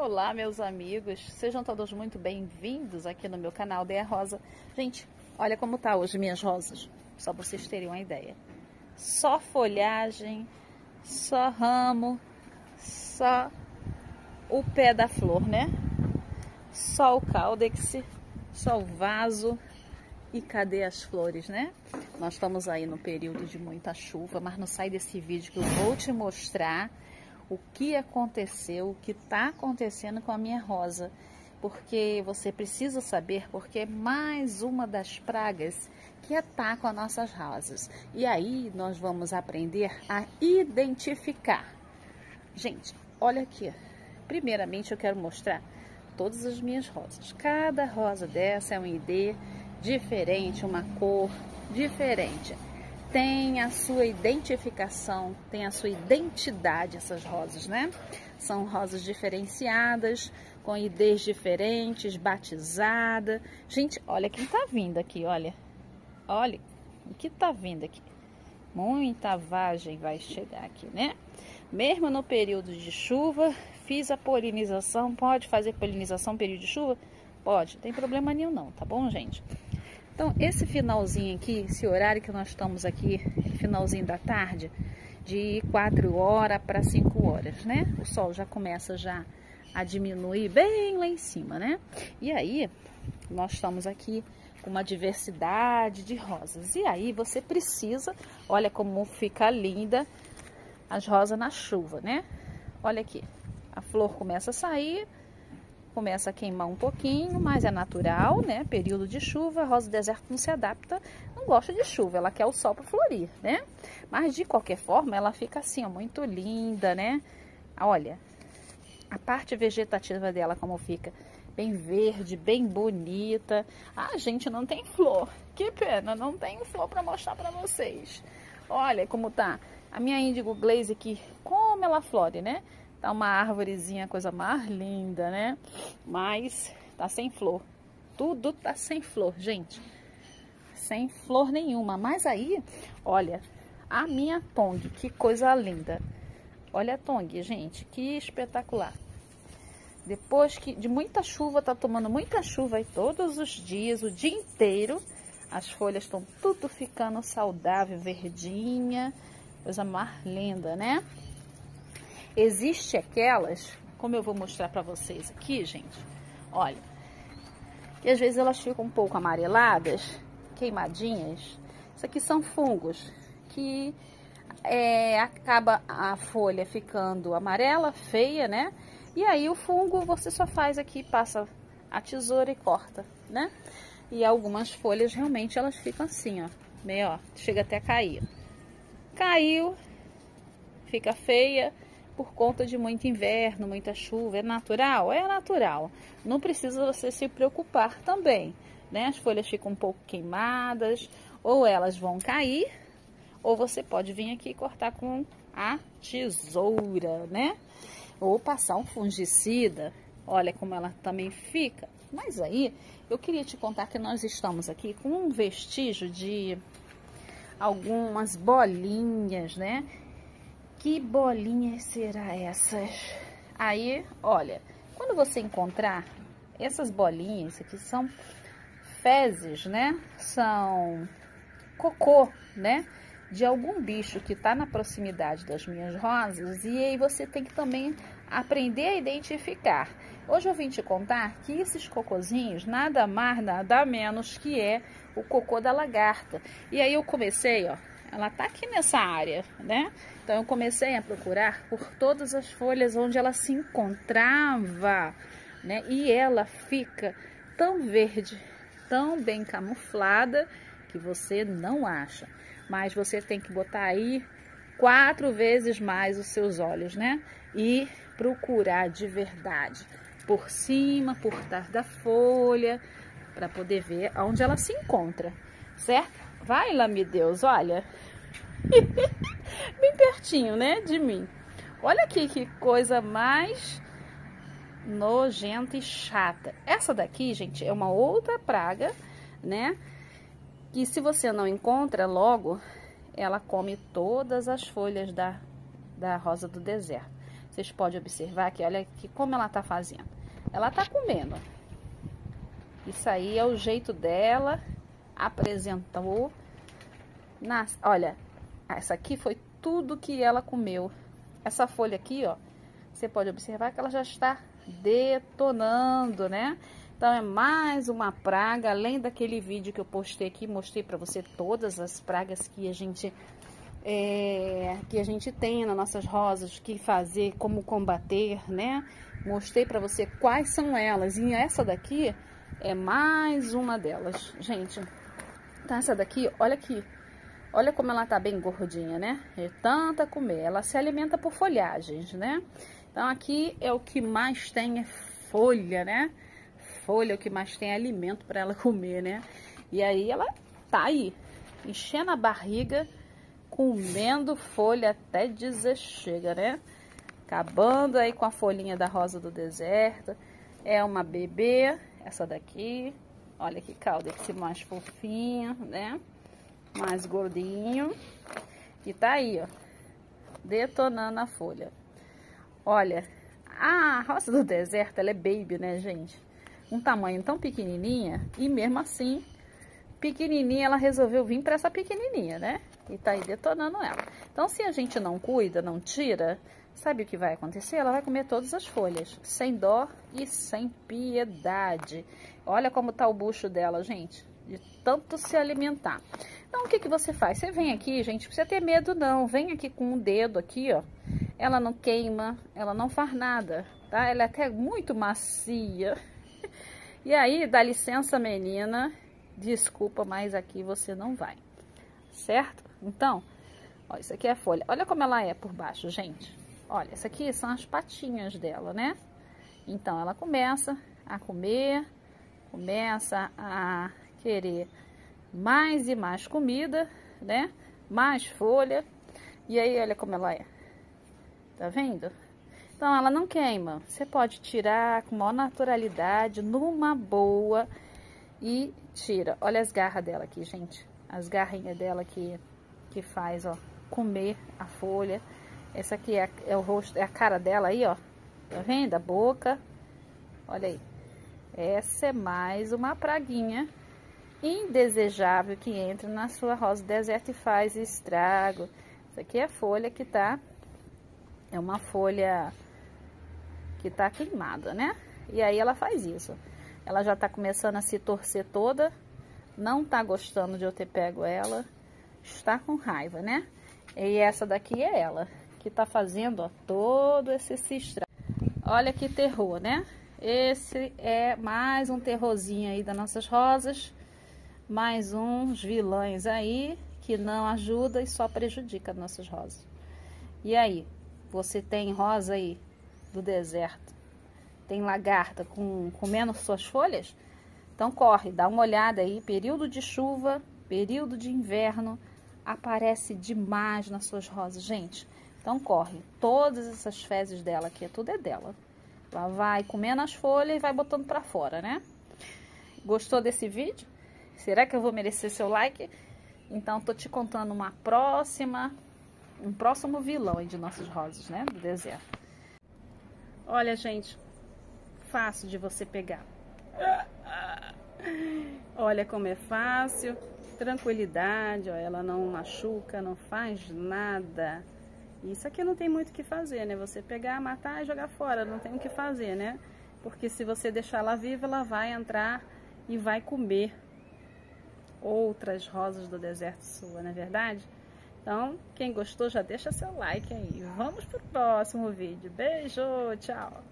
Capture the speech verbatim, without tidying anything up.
Olá, meus amigos, sejam todos muito bem-vindos aqui no meu canal Dea Rosa. Gente, olha como tá hoje minhas rosas, só pra vocês terem uma ideia. Só folhagem, só ramo, só o pé da flor, né? Só o caudex, só o vaso. E cadê as flores, né? Nós estamos aí no período de muita chuva, mas não sai desse vídeo que eu vou te mostrar o que aconteceu, o que está acontecendo com a minha rosa. Porque você precisa saber, porque é mais uma das pragas que atacam as nossas rosas. E aí nós vamos aprender a identificar. Gente, olha aqui. Primeiramente eu quero mostrar todas as minhas rosas. Cada rosa dessa é um I D diferente, uma cor diferente. Tem a sua identificação, tem a sua identidade essas rosas, né? São rosas diferenciadas, com I Ds diferentes, batizada. Gente, olha quem tá vindo aqui, olha. Olha o que tá vindo aqui. Muita vagem vai chegar aqui, né? Mesmo no período de chuva, fiz a polinização. Pode fazer polinização no período de chuva? Pode, não tem problema nenhum não, tá bom, gente? Então, esse finalzinho aqui, esse horário que nós estamos aqui, finalzinho da tarde, de quatro horas para cinco horas, né? O sol já começa já a diminuir bem lá em cima, né? E aí, nós estamos aqui com uma diversidade de rosas. E aí, você precisa, olha como fica linda as rosas na chuva, né? Olha aqui, a flor começa a sair, começa a queimar um pouquinho, mas é natural, né? Período de chuva, a rosa do deserto não se adapta, não gosta de chuva, ela quer o sol para florir, né? Mas de qualquer forma, ela fica assim, ó, muito linda, né? Olha, a parte vegetativa dela como fica, bem verde, bem bonita. Ah, gente, não tem flor, que pena, não tenho flor para mostrar para vocês. Olha como tá a minha Indigo Glaze aqui, como ela flore, né? Tá uma árvorezinha, coisa mais linda, né? Mas tá sem flor. Tudo tá sem flor, gente. Sem flor nenhuma. Mas aí, olha, a minha Tong, que coisa linda. Olha a Tong, gente, que espetacular. Depois que de muita chuva, tá tomando muita chuva aí todos os dias, o dia inteiro. As folhas estão tudo ficando saudável, verdinha. Coisa mais linda, né? Existe aquelas, como eu vou mostrar para vocês aqui, gente, olha, e às vezes elas ficam um pouco amareladas, queimadinhas. Isso aqui são fungos que é, acaba a folha ficando amarela, feia, né? E aí o fungo você só faz aqui, passa a tesoura e corta, né? E algumas folhas realmente elas ficam assim, ó, meio, ó, chega até a cair. Caiu, fica feia. Por conta de muito inverno, muita chuva, é natural? É natural. Não precisa você se preocupar também, né? As folhas ficam um pouco queimadas, ou elas vão cair, ou você pode vir aqui e cortar com a tesoura, né? Ou passar um fungicida. Olha como ela também fica. Mas aí, eu queria te contar que nós estamos aqui com um vestígio de algumas bolinhas, né? Que bolinhas será essas? Aí, olha, quando você encontrar essas bolinhas aqui, são fezes, né? São cocô, né? De algum bicho que tá na proximidade das minhas rosas. E aí você tem que também aprender a identificar. Hoje eu vim te contar que esses cocozinhos, nada mais, nada menos que é o cocô da lagarta. E aí eu comecei, ó. Ela tá aqui nessa área, né? Então, eu comecei a procurar por todas as folhas onde ela se encontrava, né? E ela fica tão verde, tão bem camuflada, que você não acha. Mas você tem que botar aí quatro vezes mais os seus olhos, né? E procurar de verdade, por cima, por trás da folha, para poder ver onde ela se encontra, certo? Vai lá, meu Deus, olha. Bem pertinho, né, de mim. Olha aqui que coisa mais nojenta e chata. Essa daqui, gente, é uma outra praga, né? Que se você não encontra logo, ela come todas as folhas da, da rosa do deserto. Vocês podem observar que, olha aqui como ela tá fazendo. Ela tá comendo. Isso aí é o jeito dela. Apresentou. Nas, olha, essa aqui foi tudo que ela comeu. Essa folha aqui, ó, você pode observar que ela já está detonando, né? Então, é mais uma praga, além daquele vídeo que eu postei aqui, mostrei para você todas as pragas que a gente é, que a gente tem nas nossas rosas, que fazer, como combater, né? Mostrei para você quais são elas, e essa daqui é mais uma delas, gente. Então, essa daqui, olha aqui, olha como ela tá bem gordinha, né? É tanta comer, ela se alimenta por folhagens, né? Então, aqui é o que mais tem, é folha, né? Folha é o que mais tem, é alimento para ela comer, né? E aí ela tá aí, enchendo a barriga, comendo folha até dizer chega, né? Acabando aí com a folhinha da rosa do deserto. É uma bebê, essa daqui. Olha que calda, esse mais fofinho, né? Mais gordinho. E tá aí, ó, detonando a folha. Olha, a rosa do deserto, ela é baby, né, gente? Um tamanho tão pequenininha, e mesmo assim, pequenininha, ela resolveu vir para essa pequenininha, né? E tá aí detonando ela. Então, se a gente não cuida, não tira, sabe o que vai acontecer? Ela vai comer todas as folhas, sem dó e sem piedade. Olha como tá o bucho dela, gente, de tanto se alimentar. Então, o que que você faz? Você vem aqui, gente, não precisa ter medo não, vem aqui com o dedo aqui, ó. Ela não queima, ela não faz nada, tá? Ela é até muito macia. E aí, dá licença, menina, desculpa, mas aqui você não vai, certo? Então, ó, isso aqui é a folha. Olha como ela é por baixo, gente. Olha, essa aqui são as patinhas dela, né? Então, ela começa a comer, começa a querer mais e mais comida, né? Mais folha. E aí, olha como ela é. Tá vendo? Então, ela não queima. Você pode tirar com maior naturalidade, numa boa, e tira. Olha as garras dela aqui, gente. As garrinhas dela que, que faz, ó, comer a folha. Essa aqui é, é o rosto, é a cara dela aí, ó. Tá vendo? A boca. Olha aí. Essa é mais uma praguinha indesejável que entra na sua rosa do deserto e faz estrago. Essa aqui é a folha que tá... É uma folha que tá queimada, né? E aí ela faz isso. Ela já tá começando a se torcer toda. Não tá gostando de eu ter pego ela. Está com raiva, né? E essa daqui é ela, que tá fazendo, ó, todo esse, esse estrago. Olha que terror, né? Esse é mais um terrorzinho aí das nossas rosas. Mais uns vilões aí que não ajuda e só prejudica as nossas rosas. E aí? Você tem rosa aí do deserto, tem lagarta com, comendo suas folhas? Então corre, dá uma olhada aí, período de chuva, período de inverno, aparece demais nas suas rosas, gente. Então corre, todas essas fezes dela aqui, tudo é dela. Ela vai comendo as folhas e vai botando pra fora, né? Gostou desse vídeo? Será que eu vou merecer seu like? Então tô te contando uma próxima... Um próximo vilão aí de nossas rosas, né? Do deserto. Olha, gente. Fácil de você pegar. Olha como é fácil. Tranquilidade, ó. Ela não machuca, não faz nada. Isso aqui não tem muito o que fazer, né? Você pegar, matar e jogar fora. Não tem o que fazer, né? Porque se você deixar ela viva, ela vai entrar e vai comer outras rosas do deserto sua, não é verdade? Então, quem gostou já deixa seu like aí. Vamos pro próximo vídeo. Beijo, tchau!